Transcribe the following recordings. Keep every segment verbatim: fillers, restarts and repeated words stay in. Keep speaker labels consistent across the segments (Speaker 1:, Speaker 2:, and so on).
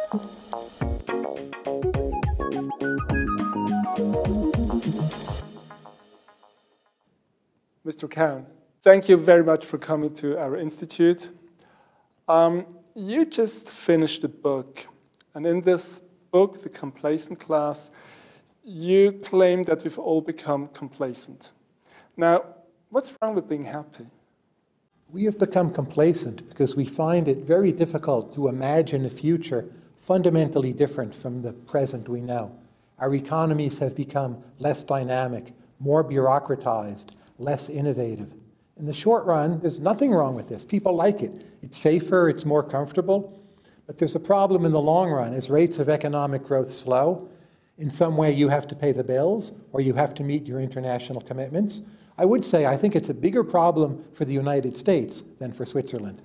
Speaker 1: Mister Cowan, thank you very much for coming to our institute. Um, you just finished a book, and in this book, The Complacent Class, you claim that we've all become complacent. Now, what's wrong with being happy?
Speaker 2: We have become complacent because we find it very difficult to imagine a future fundamentally different from the present we know. Our economies have become less dynamic, more bureaucratized, less innovative. In the short run, there's nothing wrong with this. People like it. It's safer, it's more comfortable. But there's a problem in the long run. As rates of economic growth slow, in some way you have to pay the bills or you have to meet your international commitments. I would say I think it's a bigger problem for the United States than for Switzerland.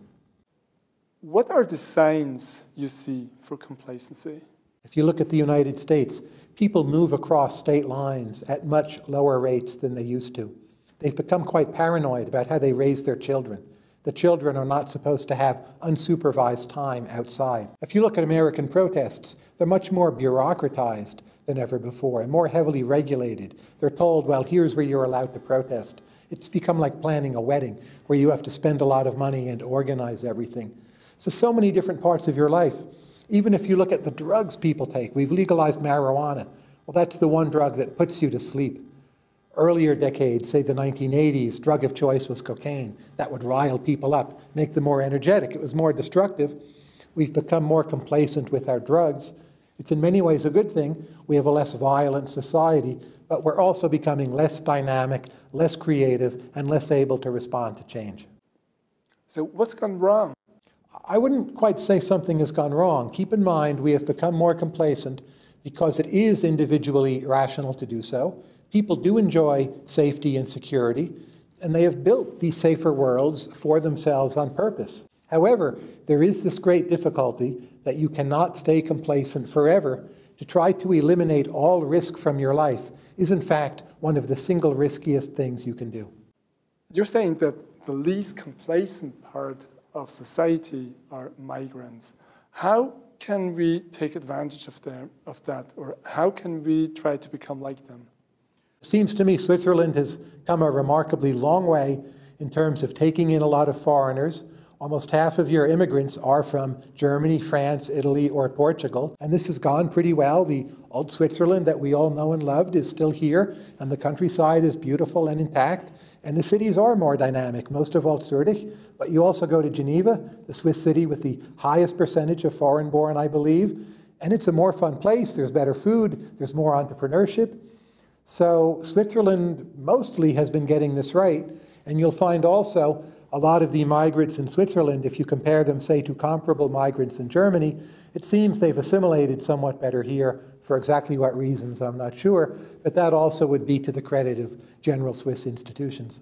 Speaker 1: What are the signs you see for complacency?
Speaker 2: If you look at the United States, people move across state lines at much lower rates than they used to. They've become quite paranoid about how they raise their children. The children are not supposed to have unsupervised time outside. If you look at American protests, they're much more bureaucratized than ever before and more heavily regulated. They're told, well, here's where you're allowed to protest. It's become like planning a wedding where you have to spend a lot of money and organize everything. So, so many different parts of your life. Even if you look at the drugs people take, we've legalized marijuana. Well, that's the one drug that puts you to sleep. Earlier decades, say the nineteen eighties, drug of choice was cocaine. That would rile people up, make them more energetic. It was more destructive. We've become more complacent with our drugs. It's in many ways a good thing. We have a less violent society, but we're also becoming less dynamic, less creative, and less able to respond to change.
Speaker 1: So what's gone wrong?
Speaker 2: I wouldn't quite say something has gone wrong. Keep in mind, we have become more complacent because it is individually rational to do so. People do enjoy safety and security, and they have built these safer worlds for themselves on purpose. However, there is this great difficulty that you cannot stay complacent forever. To try to eliminate all risk from your life is, in fact, one of the single riskiest things you can do.
Speaker 1: You're saying that the least complacent part of society are migrants. How can we take advantage of, them, of that, or how can we try to become like them?
Speaker 2: It seems to me Switzerland has come a remarkably long way in terms of taking in a lot of foreigners. Almost half of your immigrants are from Germany, France, Italy, or Portugal. And this has gone pretty well. The old Switzerland that we all know and loved is still here, and the countryside is beautiful and intact. And the cities are more dynamic, most of all Zurich. But you also go to Geneva, the Swiss city with the highest percentage of foreign-born, I believe. And it's a more fun place. There's better food. There's more entrepreneurship. So Switzerland mostly has been getting this right. And you'll find also a lot of the migrants in Switzerland, if you compare them, say, to comparable migrants in Germany, it seems they've assimilated somewhat better here. For exactly what reasons, I'm not sure. But that also would be to the credit of general Swiss institutions.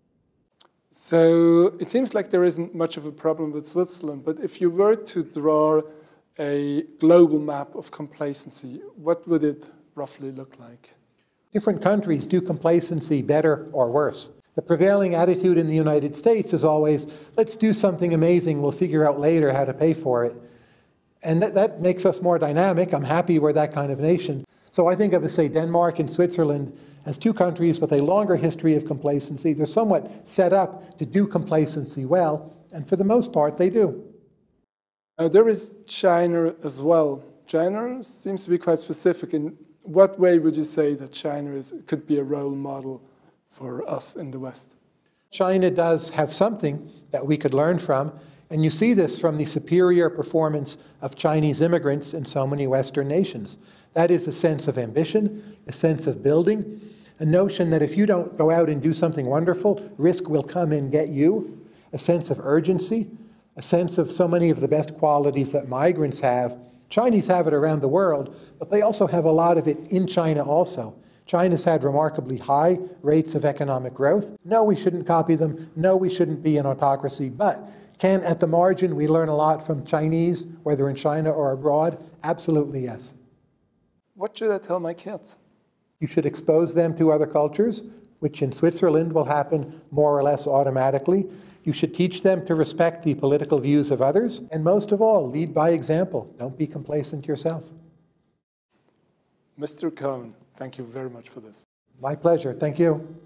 Speaker 1: So it seems like there isn't much of a problem with Switzerland. But if you were to draw a global map of complacency, what would it roughly look like?
Speaker 2: Different countries do complacency better or worse. The prevailing attitude in the United States is always, let's do something amazing, we'll figure out later how to pay for it. And that, that makes us more dynamic. I'm happy we're that kind of nation. So I think of, say, Denmark and Switzerland as two countries with a longer history of complacency. They're somewhat set up to do complacency well, and for the most part, they do.
Speaker 1: Uh, there is China as well. China seems to be quite specific. In what way would you say that China is, could be a role model for us in the West?
Speaker 2: China does have something that we could learn from, and you see this from the superior performance of Chinese immigrants in so many Western nations. That is a sense of ambition, a sense of building, a notion that if you don't go out and do something wonderful, risk will come and get you, a sense of urgency, a sense of so many of the best qualities that migrants have. Chinese have it around the world, but they also have a lot of it in China also. China's had remarkably high rates of economic growth. No, we shouldn't copy them. No, we shouldn't be an autocracy. But can, at the margin, we learn a lot from Chinese, whether in China or abroad? Absolutely, yes.
Speaker 1: What should I tell my kids?
Speaker 2: You should expose them to other cultures, which in Switzerland will happen more or less automatically. You should teach them to respect the political views of others, and most of all, lead by example. Don't be complacent yourself.
Speaker 1: Mister Cohn, thank you very much for this.
Speaker 2: My pleasure. Thank you.